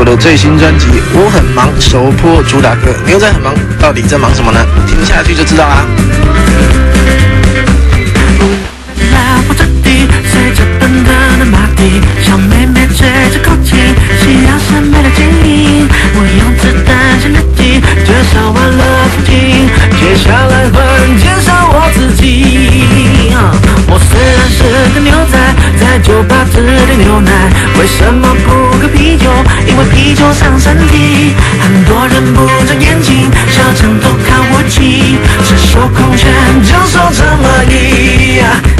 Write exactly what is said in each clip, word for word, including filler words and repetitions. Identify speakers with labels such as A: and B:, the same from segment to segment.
A: 的最新专辑《我很忙》首播主打歌。牛仔很忙，到底在忙什么呢？听下去就知道啦。
B: 随着奔腾的马蹄，小妹妹追着口琴，需要审美的建议。我用子弹先日记，介绍完了父亲，接下来换介绍我自己。我虽然是个牛仔，在酒吧只点牛奶，为什么不喝啤酒？因为啤酒伤身体。很多人不长眼睛，小城都看不起，赤手空拳就守着蚂蚁。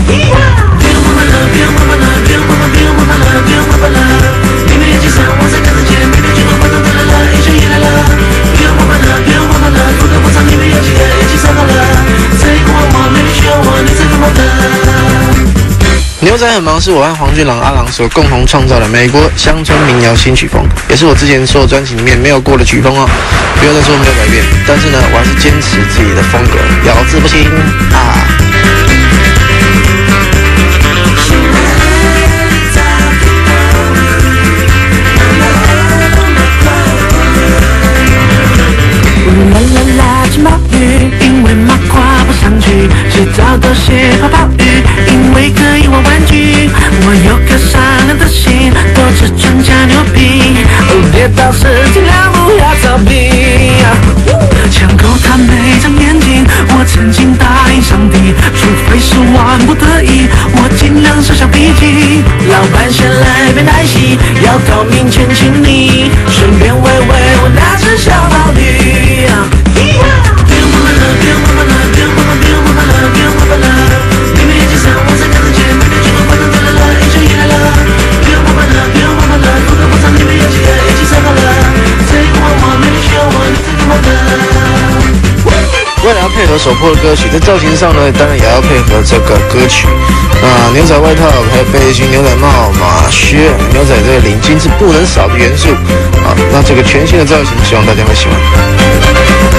B: 别忘了，别忘了，别忘了，别忘了，明明年纪三，我才看得见，明明就能换到的来了，一生也来了。别忘了，别忘了，不可不藏，明明有几个，一起三好了。再过我，明明需要我，你才干嘛的？
A: 牛仔很忙是我和黄俊朗阿郎所共同创造的美国乡村民谣新曲风，也是我之前所有专辑里面没有过的曲风哦。不要再说没有改变，但是呢，我还是坚持自己的风格，咬字不清啊。啦啦啦，起毛雨，因为马跨不上去，洗澡都写泡泡雨，因为可以玩玩具。我有颗善良的心，多吃全家牛皮，哦，跌倒时尽量不要逃避。枪口他没长眼睛，我曾经答应上帝，除非是万不得已，我尽量手下笔记。老板先来杯奶昔，要到面前亲你，顺便喂喂我那只小毛驴。 为了要配合首播的歌曲，在造型上呢，当然也要配合这个歌曲。那牛仔外套、还有背心、牛仔帽、马靴、牛仔这个领巾是不能少的元素。好，那这个全新的造型，希望大家会喜欢。